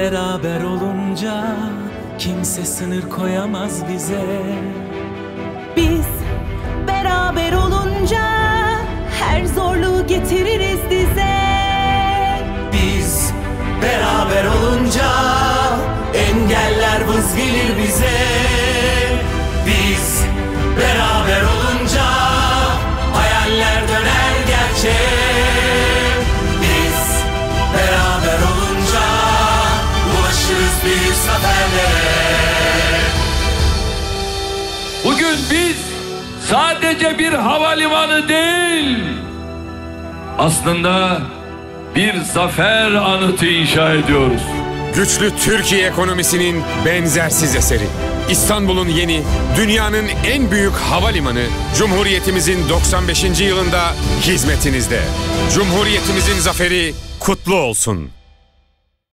beraber olunca kimse sınır koyamaz bize. Biz beraber olunca her zorluğu getiririz dize. Biz beraber olunca engeller vız gelir bize. Biz beraber olunca hayaller döner gerçeğe. Biz beraber olunca ulaşırız büyük zaferlere. Bugün biz sadece bir havalimanı değil, aslında bir zafer anıtı inşa ediyoruz. Güçlü Türkiye ekonomisinin benzersiz eseri. İstanbul'un yeni, dünyanın en büyük havalimanı Cumhuriyetimizin 95. yılında hizmetinizde. Cumhuriyetimizin zaferi kutlu olsun.